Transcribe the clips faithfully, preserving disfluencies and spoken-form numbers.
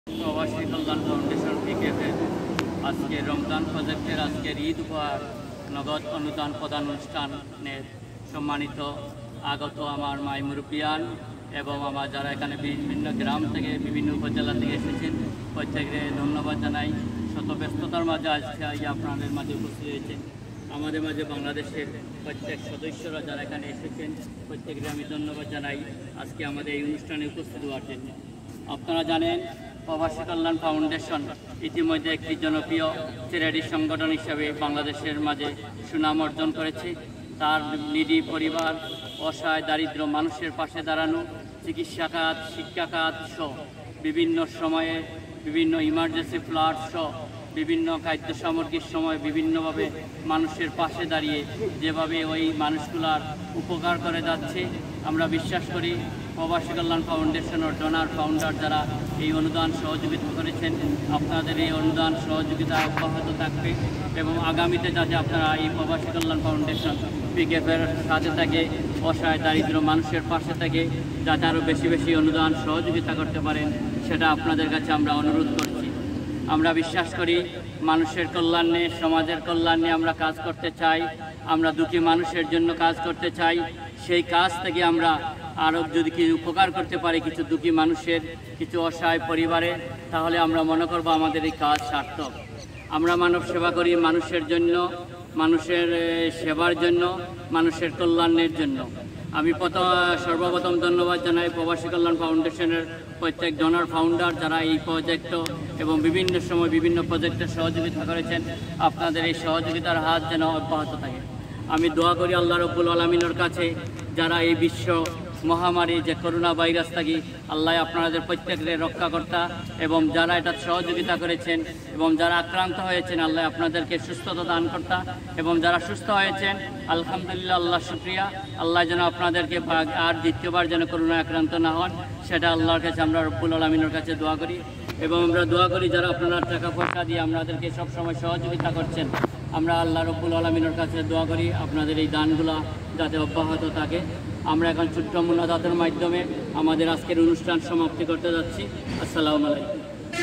প্রবাসী কল্যাণ ফাউন্ডেশন পিকেএফের আজকে রমজান প্রজেক্টের আজকের ঈদ উপহার নগদ অনুদান প্রদান অনুষ্ঠানের সম্মানিত আগত আমার মাই মুরব্বিয়ান এবং আমার যারা এখানে বিভিন্ন গ্রাম থেকে বিভিন্ন উপজেলা থেকে এসেছেন প্রত্যেককে ধন্যবাদ জানাই। শত ব্যস্ততার মাঝে আজকে আপনাদের মাঝে উপস্থিত হয়েছে। আমাদের মাঝে বাংলাদেশের প্রত্যেক সদস্যরা যারা এখানে এসেছেন প্রত্যেককে আমি ধন্যবাদ জানাই আজকে আমাদের এই অনুষ্ঠানে উপস্থিত হওয়ার জন্য। আপনারা জানেন প্রবাসী কল্যাণ ফাউন্ডেশন ইতিমধ্যে একটি জনপ্রিয় চ্যারিটি সংগঠন হিসাবে বাংলাদেশের মাঝে সুনাম অর্জন করেছে। তার নিডি পরিবার, অসহায় দারিদ্র মানুষের পাশে দাঁড়ানো, চিকিৎসা খাত, শিক্ষা খাত সহ বিভিন্ন সময়ে বিভিন্ন ইমার্জেন্সি ফ্লাড সহ বিভিন্ন খাদ্য সামগ্রীর সময় বিভিন্নভাবে মানুষের পাশে দাঁড়িয়ে যেভাবে ওই মানুষগুলার উপকার করে যাচ্ছে, আমরা বিশ্বাস করি প্রবাসী কল্যাণ ফাউন্ডেশনের ডোনার ফাউন্ডার যারা এই অনুদান সহযোগিতা করেছেন, আপনাদের এই অনুদান সহযোগিতা অব্যাহত থাকবে এবং আগামীতে যাতে আপনারা এই প্রবাসী কল্যাণ ফাউন্ডেশন পিকেএফের সাথে থাকে, অসহায় দারিদ্র মানুষের পাশে থাকে, যাতে আরও বেশি বেশি অনুদান সহযোগিতা করতে পারেন সেটা আপনাদের কাছে আমরা অনুরোধ করছি। আমরা বিশ্বাস করি মানুষের কল্যাণে, সমাজের কল্যাণে আমরা কাজ করতে চাই, আমরা দুঃখী মানুষের জন্য কাজ করতে চাই। সেই কাজ থেকে আমরা আরও যদি কিছু উপকার করতে পারি কিছু দুঃখী মানুষের, কিছু অসহায় পরিবারে, তাহলে আমরা মনে করব আমাদের এই কাজ সার্থক। আমরা মানব সেবা করি মানুষের জন্য, মানুষের সেবার জন্য, মানুষের কল্যাণের জন্য। আমি প্রথম সর্বপ্রথম ধন্যবাদ জানাই প্রবাসী কল্যাণ ফাউন্ডেশনের প্রত্যেক ডোনার ফাউন্ডার যারা এই প্রজেক্ট এবং বিভিন্ন সময় বিভিন্ন প্রজেক্টে সহযোগিতা করেছেন। আপনাদের এই সহযোগিতার হাত যেন অব্যাহত থাকে। আমি দোয়া করি আল্লাহ রব্বুল আলামিনের কাছে যারা এই বিশ্ব মহামারী যে করোনা ভাইরাস থাকি, আল্লাহ আপনাদের প্রত্যেকের রক্ষাকর্তা এবং যারা এটা সহযোগিতা করেছেন এবং যারা আক্রান্ত হয়েছেন আল্লাহ আপনাদেরকে সুস্থতা দান কর্তা এবং যারা সুস্থ হয়েছেন আলহামদুলিল্লাহ, আল্লাহ শুকরিয়া। আল্লাহ যেন আপনাদেরকে আর দ্বিতীয়বার যেন করোনা আক্রান্ত না হন সেটা আল্লাহর কাছে আমরা রব্বুল আলামিনের কাছে দোয়া করি এবং আমরা দোয়া করি যারা আপনারা টাকা পয়সা দিয়ে আপনাদেরকে সবসময় সহযোগিতা করছেন, আমরা আল্লাহ রব্বুল আলামিনের কাছে দোয়া করি আপনাদের এই দানগুলো যাতে অব্যাহত থাকে। আমরা এখন ছোট্ট মুনাজাতের মাধ্যমে আমাদের আজকের অনুষ্ঠান সমাপ্তি করতে যাচ্ছি। আসসালামু আলাইকুম।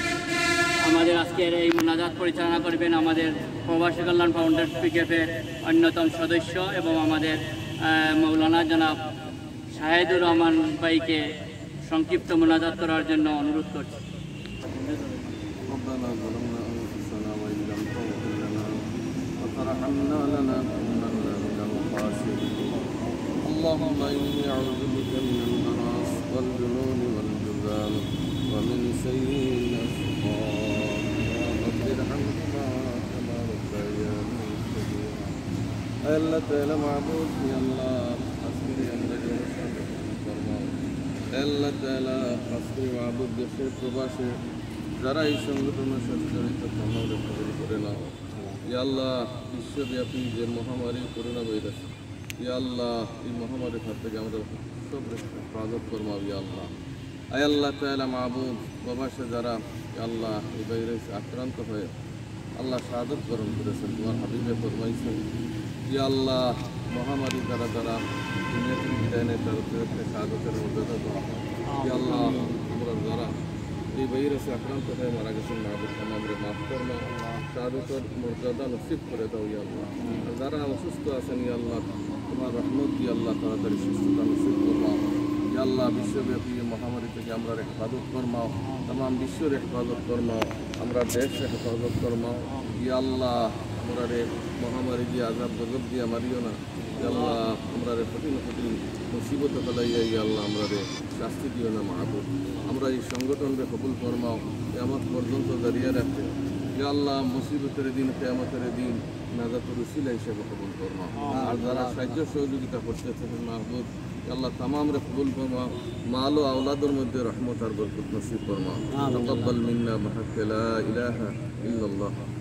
আমাদের আজকের এই মুনাজাত পরিচালনা করবেন আমাদের প্রবাসী কল্যাণ ফাউন্ডেশন পিকেএফের অন্যতম সদস্য এবং আমাদের মৌলানা জনাব শাহেদুর রহমান ভাইকে সংক্ষিপ্ত মুনাজাত করার জন্য অনুরোধ করছি। اللهم إني أعوذ بك من البراس والجنون والجذام ومن سيء الأسقام رب ارحمهما كما ربياني صغيرا. ألا تعالى معبود يا الله حسبي أنك فرمان ألا تعالى حسبي معبود দেশের প্রবাসী যারা এই সংগঠনের সাথে জড়িত তাদের কবুল করে নাও ইয়া আল্লাহ। বিশ্বব্যাপী যে মহামারী করোনা ভাইরাস, ইয়া আল্লাহ এই মহামারীর হাত থেকে আমরা সব হেফাজত ফরমাও ইয়া আল্লাহ। আয় আল্লাহ তাআলা মাবুদ প্রবাসে যারা আল্লাহ এই ভাইরাস আক্রান্ত হয়ে আল্লাহ শাহাদত বরণ করেছেন, তোমার হাবিবে ফরমাইছেন ইয়া আল্লাহ মহামারী দ্বারা যারা দুনিয়াতে বিদায় নেয় তাদেরকে শাহাদতের মর্যাদা দেওয়া হয়। ইয়া আল্লাহ আমরা যারা এই ভাইরাসে আক্রান্ত হয়ে মারা গেছেন মাহবুব আমাদের মাফ করো, শাহাদতের মর্যাদা নসিব করে দাও ইয়া আল্লাহ। যারা অসুস্থ আছেন ইয়া আল্লাহ তোমার রহমত দিয়ে আল্লাহ তাড়াতাড়ি সুস্থতা নসিব ফরমাও ইয়া আল্লাহ। বিশ্বব্যাপী মহামারী থেকে আমরা হেফাজত ফরমাও, তাম বিশ্বের হেফাজত ফরমাও, আমরা দেশে হেফাজত ফরমাও ইয়া আল্লাহ। আমরা রে মহামারী দিয়ে আজাব গজব দিয়ে মারিও না ইয়া আল্লাহ। আমরা রে কঠিন কঠিন মুসিবত ফেলাইয়া ইয়া আল্লাহ আমরা রে শাস্তি দিও না মাহবুব। আমরা এই সংগঠনকে কবুল ফরমাও, কিয়ামত পর্যন্ত দাঁড়িয়ে রাখতে ইয়া আল্লাহ। মুসিবতের দিন, কিয়ামতের দিন নাজাতের উসিলা হিসেবে কবুল ফরমাও। আর যারা সাহায্য সহযোগিতা করতেছেন মাহবুব আল্লাহ তামাম রে কবুল ফরমাও, মাল ও আওলাদের মধ্যে রহমত আর বরকত নসিব ফরমাও। তাকাব্বাল মিন্না বিহাক্কি লা ইলাহা ইল্লাল্লাহ।